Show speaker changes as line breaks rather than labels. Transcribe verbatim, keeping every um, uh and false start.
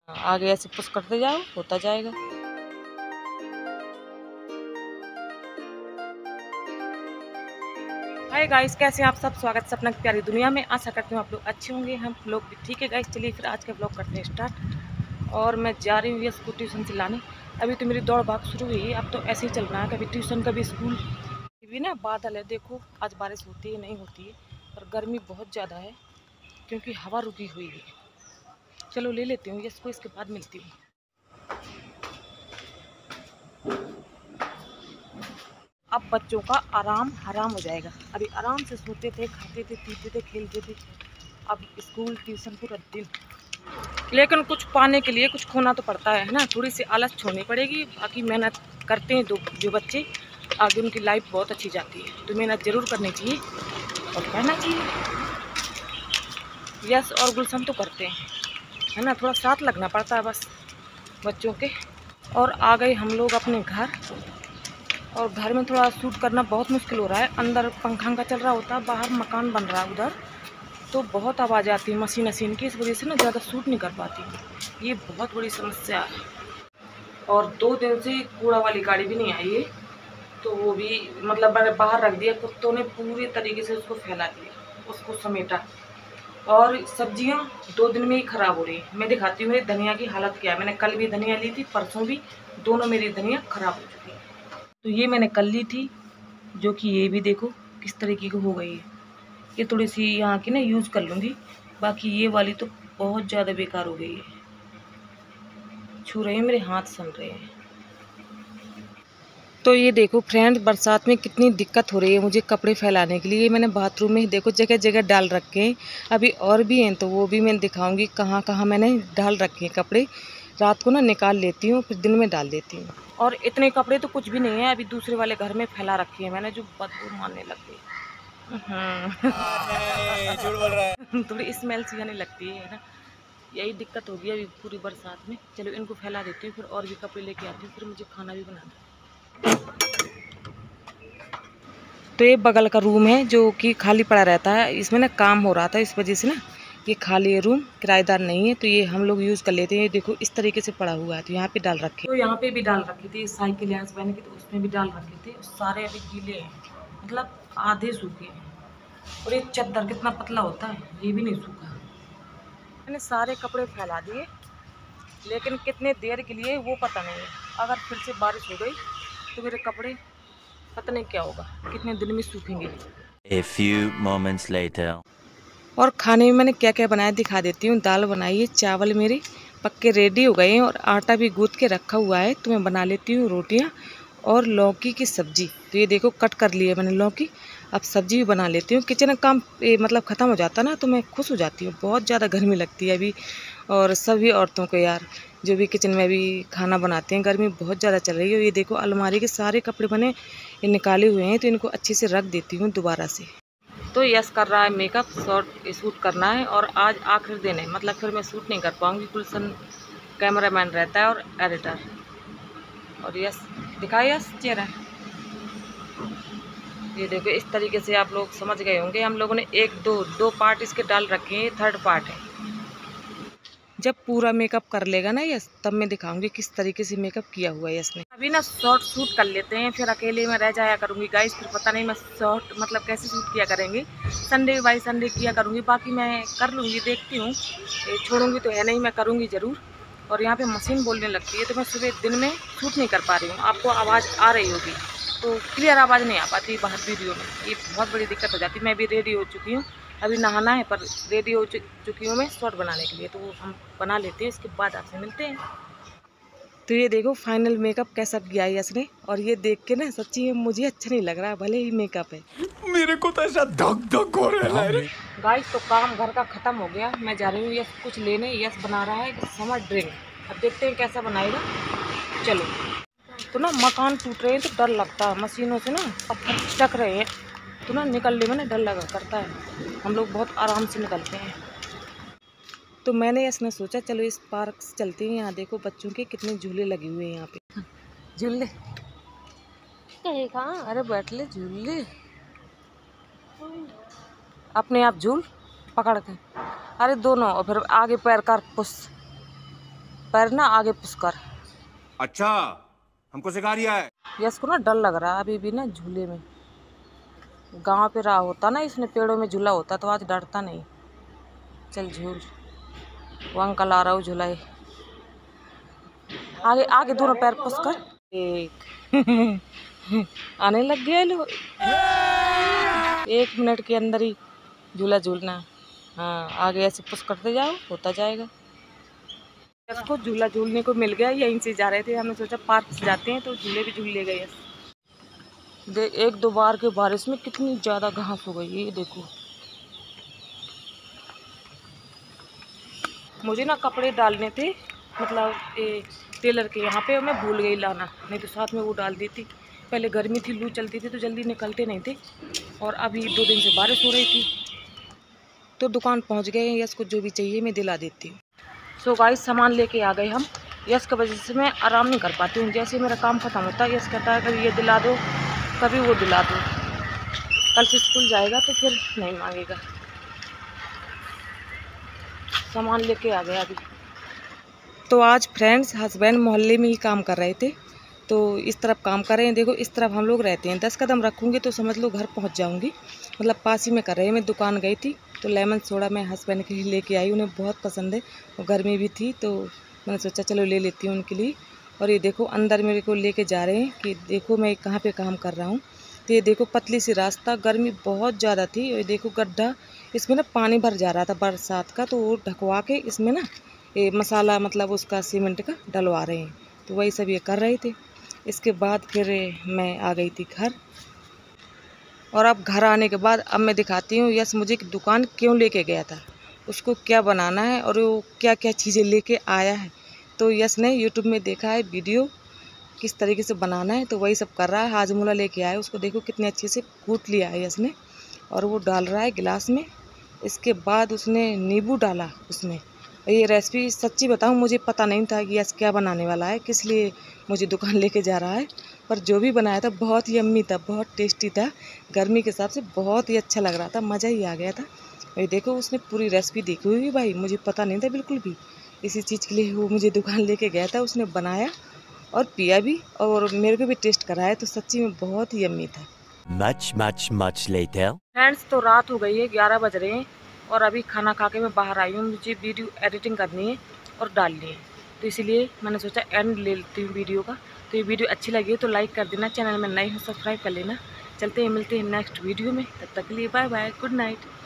आगे ऐसे पुश करते जाओ, होता जाएगा। हाय गाइस, कैसे हैं आप सब? स्वागत है अपना प्यारी दुनिया में। आशा करती हूँ आप लोग अच्छे होंगे, हम लोग भी ठीक है गाइस। चलिए फिर आज का ब्लॉग करते हैं स्टार्ट। और मैं जा रही हूँ ये स्कूल ट्यूशन से लाने। अभी तो मेरी दौड़ भाग शुरू हुई है, अब तो ऐसे ही चल रहा है, कभी ट्यूशन कभी स्कूल। भी ना बादल है, देखो आज बारिश होती है नहीं होती है, और गर्मी बहुत ज़्यादा है क्योंकि हवा रुकी हुई है। चलो ले लेती हूँ इसको, इसके बाद मिलती हूँ। अब बच्चों का आराम हराम हो जाएगा। अभी आराम से सोते थे, खाते थे, पीते थे, खेलते थे। अब स्कूल ट्यूशन पूरा दिन। लेकिन कुछ पाने के लिए कुछ खोना तो पड़ता है ना, थोड़ी सी आलस छोड़नी पड़ेगी। बाकी मेहनत करते हैं दो जो बच्चे, आगे उनकी लाइफ बहुत अच्छी जाती है, तो मेहनत ज़रूर करनी चाहिए और पढ़ना चाहिए। यस और गुलशन तो करते हैं, है ना, थोड़ा साथ लगना पड़ता है बस बच्चों के। और आ गए हम लोग अपने घर, और घर में थोड़ा शूट करना बहुत मुश्किल हो रहा है। अंदर पंखा का चल रहा होता है, बाहर मकान बन रहा है उधर, तो बहुत आवाज़ आती है मशीन मशीन की, इस वजह से ना ज़्यादा शूट नहीं कर पाती। ये बहुत बड़ी समस्या है। और दो दिन से कूड़ा वाली गाड़ी भी नहीं आई है, तो वो भी मतलब मैंने बाहर रख दिया, कुत्तों ने पूरी तरीके से उसको फैला दिया, उसको समेटा। और सब्जियां दो दिन में ही ख़राब हो रही है। मैं दिखाती हूँ मेरी धनिया की हालत क्या है। मैंने कल भी धनिया ली थी, परसों भी, दोनों मेरी धनिया ख़राब हो चुकी है। तो ये मैंने कल ली थी, जो कि ये भी देखो किस तरीके की हो गई है। ये थोड़ी सी यहाँ की ना यूज़ कर लूँगी, बाकी ये वाली तो बहुत ज़्यादा बेकार हो गई है। छू रहे हैं, मेरे हाथ सन रहे हैं। तो ये देखो फ्रेंड, बरसात में कितनी दिक्कत हो रही है मुझे कपड़े फैलाने के लिए। ये मैंने बाथरूम में देखो जगह जगह डाल रखे हैं, अभी और भी हैं तो वो भी मैं दिखाऊंगी कहाँ कहाँ मैंने डाल रखे हैं कपड़े। रात को ना निकाल लेती हूँ, फिर दिन में डाल देती हूँ। और इतने कपड़े तो कुछ भी नहीं है, अभी दूसरे वाले घर में फैला रखे हैं मैंने, जो बदबू मारने लग गई। झूठ बोल रहा है। थोड़ी स्मेल सी आने लगती है ना, यही दिक्कत होगी अभी पूरी बरसात में। चलो इनको फैला देती हूँ, फिर और भी कपड़े लेके आती हूँ, फिर मुझे खाना भी बनाना है। तो ये बगल का रूम है जो कि खाली पड़ा रहता है, इसमें ना काम हो रहा था, इस वजह से ना ये खाली है रूम, किराएदार नहीं है, तो ये हम लोग यूज़ कर लेते हैं। देखो इस तरीके से पड़ा हुआ है, तो यहाँ पे डाल रखे, तो यहाँ पे भी डाल रखी थी साइकिल यहाँ से बहन की, तो उसमें भी डाल रखे थे। सारे अभी गीले हैं, मतलब आधे सूखे हैं। और ये चद्दर कितना पतला होता है, ये भी नहीं सूखा। मैंने सारे कपड़े फैला दिए, लेकिन कितने देर के लिए वो पता नहीं है। अगर फिर से बारिश हो गई तो मेरे कपड़े पता नहीं क्या होगा, कितने दिन में सूखेंगे।
A few moments later.
और खाने में मैंने क्या क्या बनाया दिखा देती हूँ। दाल बनाई है, चावल मेरे पक्के रेडी हो गए हैं, और आटा भी गूँथ के रखा हुआ है, तो मैं बना लेती हूँ रोटियाँ और लौकी की सब्जी। तो ये देखो कट कर लिया मैंने लौकी, अब सब्जी भी बना लेती हूँ। किचन का काम ए, मतलब ख़त्म हो जाता ना, तो मैं खुश हो जाती हूँ। बहुत ज़्यादा गर्मी लगती है अभी, और सभी औरतों को यार, जो भी किचन में अभी खाना बनाते हैं, गर्मी बहुत ज़्यादा चल रही है। ये देखो अलमारी के सारे कपड़े बने ये निकाले हुए हैं, तो इनको अच्छे से रख देती हूँ दोबारा से। तो यस कर रहा है मेकअप, शॉर्ट शूट करना है, और आज आखिरी दिन है, मतलब फिर मैं शूट नहीं कर पाऊँगी। गुलशन कैमरामैन रहता है और एडिटर। और यस दिखाए यस चेहरा, ये देखो इस तरीके से आप लोग समझ गए होंगे। हम लोगों ने एक दो दो पार्ट इसके डाल रखे हैं, थर्ड पार्ट है। जब पूरा मेकअप कर लेगा ना यस, तब मैं दिखाऊंगी किस तरीके से मेकअप किया हुआ है इसने। अभी ना शॉर्ट शूट कर लेते हैं, फिर अकेले में रह जाया करूँगी गाइस, फिर पता नहीं मैं शॉर्ट मतलब कैसे शूट किया करेंगे। संडे बाई संडे किया करूँगी, बाकी मैं कर लूँगी, देखती हूँ, छोड़ूंगी तो है नहीं, मैं करूँगी ज़रूर। और यहाँ पे मशीन बोलने लगती है, तो मैं सुबह दिन में शूट नहीं कर पा रही हूँ। आपको आवाज़ आ रही होगी, तो क्लियर आवाज़ नहीं आ पाती बाहर वीडियो में, ये बहुत बड़ी दिक्कत हो जाती है। मैं भी रेडी हो चुकी हूँ, अभी नहाना है, पर रेडी हो चुकी हूँ मैं शॉर्ट बनाने के लिए, तो वो हम बना लेते हैं, इसके बाद आपसे मिलते हैं। तो ये देखो फाइनल मेकअप कैसा किया है इसने, और ये देख के ना सच्ची में मुझे अच्छा नहीं लग रहा है, भले ही मेकअप है, मेरे को तो ऐसा धक धक हो रहा है। गाइस तो काम घर का ख़त्म हो गया, मैं जा रही हूँ यस कुछ लेने। यस बना रहा है समर ड्रिंक, अब देखते हैं कैसा बनाएगा। चलो, तो ना मकान टूट रहे हैं तो डर लगता है, मशीनों से ना पत्थर चक रहे हैं, तो ना निकलने में ना डर लगा करता है। हम लोग बहुत आराम से निकलते हैं। तो मैंने इसने सोचा चलो इस पार्क से चलते हैं। यहाँ देखो बच्चों के कितने झूले लगे हुए हैं यहाँ पे। झूले कहाँ, अरे बैठ ले झूले, अपने आप झूल पकड़ के, अरे दोनों, और फिर आगे पैर कर पुश। पैर ना आगे पुशकर।
अच्छा, हमको सिखा रिया है।
यस को ना डर लग रहा है अभी भी ना झूले में। गांव पे रहा होता ना, इसने पेड़ों में झूला होता तो आज डरता नहीं। चल झूल, वो अंकल आ रहा हो झूलाए। आगे आगे दोनों पैर पुशकर। एक आने लग गया लो। एक मिनट के अंदर ही झूला झूलना। हाँ, आगे ऐसे पुश करते जाओ, होता जाएगा। इसको झूला झूलने को मिल गया, यहीं से जा रहे थे, हमने सोचा पार्क से जाते हैं तो झूले भी झूल ले गए। देख एक दो बार के बारिश में कितनी ज़्यादा घास हो गई, ये देखो। मुझे ना कपड़े डालने थे, मतलब ए, टेलर के यहाँ पे, मैं भूल गई लाना, नहीं तो साथ में वो डाल दी थी। पहले गर्मी थी, लू चलती थी तो जल्दी निकलते नहीं थे, और अभी दो दिन से बारिश हो रही थी। तो दुकान पहुँच गए हैं, यस को जो भी चाहिए मैं दिला देती हूँ। सो गाइस सामान लेके आ गए हम। यस की वजह से मैं आराम नहीं कर पाती हूँ, जैसे मेरा काम खत्म होता है यस कहता है कभी ये दिला दो कभी वो दिला दो। कल से स्कूल जाएगा तो फिर नहीं मांगेगा। सामान लेके आ गया अभी। तो आज फ्रेंड्स हस्बैंड मोहल्ले में ही काम कर रहे थे, तो इस तरफ काम कर रहे हैं। देखो इस तरफ हम लोग रहते हैं, दस कदम रखूँगी तो समझ लो घर पहुंच जाऊंगी, मतलब पास ही में कर रहे हैं। मैं दुकान गई थी तो लेमन सोडा मैं हस्बैंड के लिए लेके आई, उन्हें बहुत पसंद है, और गर्मी भी थी तो मैंने सोचा चलो ले लेती हूँ उनके लिए। और ये देखो अंदर मेरे को लेके जा रहे हैं कि देखो मैं कहाँ पे काम कर रहा हूँ। तो ये देखो पतली सी रास्ता, गर्मी बहुत ज़्यादा थी। ये देखो गड्ढा, इसमें ना पानी भर जा रहा था बरसात का, तो वो ढकवा के इसमें ना ये मसाला मतलब उसका सीमेंट का डलवा रहे हैं, तो वही सब ये कर रहे थे। इसके बाद फिर मैं आ गई थी घर, और अब घर आने के बाद अब मैं दिखाती हूँ यस मुझे दुकान क्यों लेके गया था, उसको क्या बनाना है और वो क्या क्या चीज़ें लेके आया है। तो यस ने यूट्यूब में देखा है वीडियो किस तरीके से बनाना है, तो वही सब कर रहा है। हाजमोला लेके आया, उसको देखो कितने अच्छे से कूट लिया है यस ने, और वो डाल रहा है गिलास में। इसके बाद उसने नींबू डाला उसमें। ये रेसिपी सच्ची बताऊं मुझे पता नहीं था कि यस क्या बनाने वाला है, किस लिए मुझे दुकान लेके जा रहा है, पर जो भी बनाया था बहुत ही यम्मी था, बहुत टेस्टी था। गर्मी के हिसाब से बहुत ही अच्छा लग रहा था, मज़ा ही आ गया था। ये देखो उसने पूरी रेसिपी देखी हुई भाई, मुझे पता नहीं था बिल्कुल भी। इसी चीज़ के लिए वो मुझे दुकान लेके गया था, उसने बनाया और पिया भी और मेरे को भी टेस्ट कराया, तो सच्ची में बहुत ही यम्मी था।
Much, much, much later.
Friends तो रात हो गई है, ग्यारह बज रहे हैं, और अभी खाना खा के मैं बाहर आई हूँ। मुझे वीडियो एडिटिंग करनी है और डालनी है, तो इसीलिए मैंने सोचा एंड ले लेती हूँ वीडियो का। तो ये वीडियो अच्छी लगी तो लाइक कर देना, चैनल में नए हो सब्सक्राइब कर लेना। चलते हैं, मिलते हैं नेक्स्ट वीडियो में, तब तक के लिए बाय बाय, गुड नाइट।